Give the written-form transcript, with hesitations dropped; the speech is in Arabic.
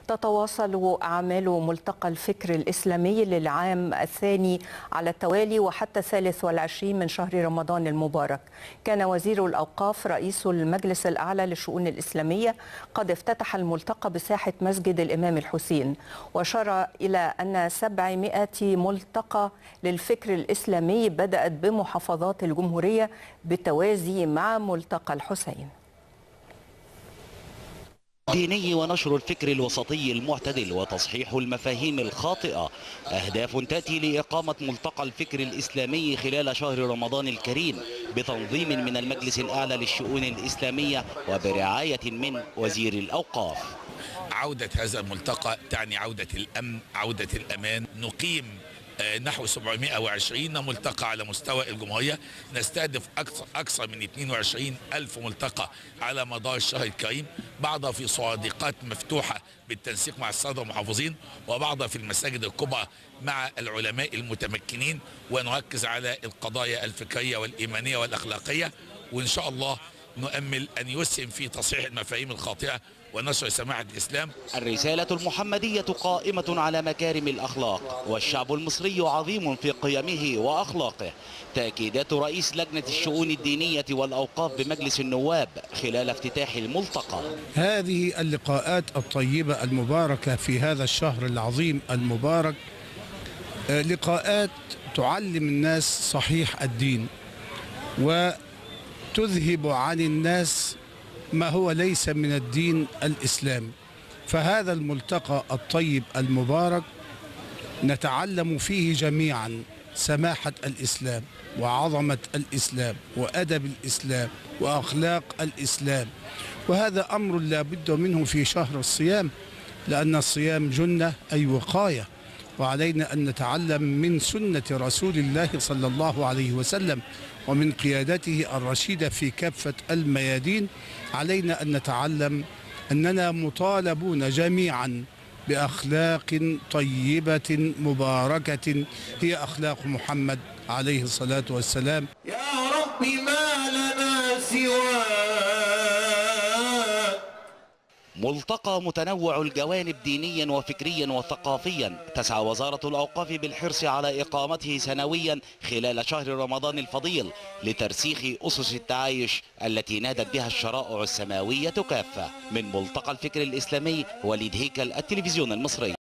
تتواصل أعمال ملتقى الفكر الإسلامي للعام الثاني على التوالي وحتى 23 من شهر رمضان المبارك. كان وزير الأوقاف رئيس المجلس الأعلى للشؤون الإسلامية قد افتتح الملتقى بساحة مسجد الإمام الحسين، وأشار إلى أن 700 ملتقى للفكر الإسلامي بدأت بمحافظات الجمهورية بالتوازي مع ملتقى الحسين. ديني ونشر الفكر الوسطي المعتدل وتصحيح المفاهيم الخاطئة أهداف تأتي لإقامة ملتقى الفكر الإسلامي خلال شهر رمضان الكريم بتنظيم من المجلس الأعلى للشؤون الإسلامية وبرعاية من وزير الأوقاف. عودة هذا الملتقى تعني عودة الأمن، عودة الأمان. نقيم نحو 720 ملتقى على مستوى الجمهورية، نستهدف أكثر من 22 ألف ملتقى على مدار الشهر الكريم، بعضها في صناديقات مفتوحة بالتنسيق مع السادة المحافظين، وبعضها في المساجد الكبرى مع العلماء المتمكنين، ونركز على القضايا الفكرية والإيمانية والأخلاقية، وإن شاء الله نؤمل أن يسهم في تصحيح المفاهيم الخاطئة ونشر سماحة الإسلام. الرسالة المحمدية قائمة على مكارم الأخلاق، والشعب المصري عظيم في قيمه وأخلاقه. تأكيدات رئيس لجنة الشؤون الدينية والأوقاف بمجلس النواب خلال افتتاح الملتقى. هذه اللقاءات الطيبة المباركة في هذا الشهر العظيم المبارك لقاءات تعلم الناس صحيح الدين وتذهب عن الناس ما هو ليس من الدين الإسلامي. فهذا الملتقى الطيب المبارك نتعلم فيه جميعا سماحة الإسلام وعظمة الإسلام وأدب الإسلام وأخلاق الإسلام، وهذا أمر لا بد منه في شهر الصيام، لأن الصيام جنة أي وقاية، وعلينا أن نتعلم من سنة رسول الله صلى الله عليه وسلم ومن قيادته الرشيدة في كافة الميادين. علينا أن نتعلم أننا مطالبون جميعا بأخلاق طيبة مباركة هي أخلاق محمد عليه الصلاة والسلام. يا رب ما لنا سواه. ملتقى متنوع الجوانب دينيا وفكريا وثقافيا، تسعى وزارة الأوقاف بالحرص على إقامته سنويا خلال شهر رمضان الفضيل لترسيخ أسس التعايش التي نادت بها الشرائع السماوية كافة. من ملتقى الفكر الإسلامي، وليد هيكل، التلفزيون المصري.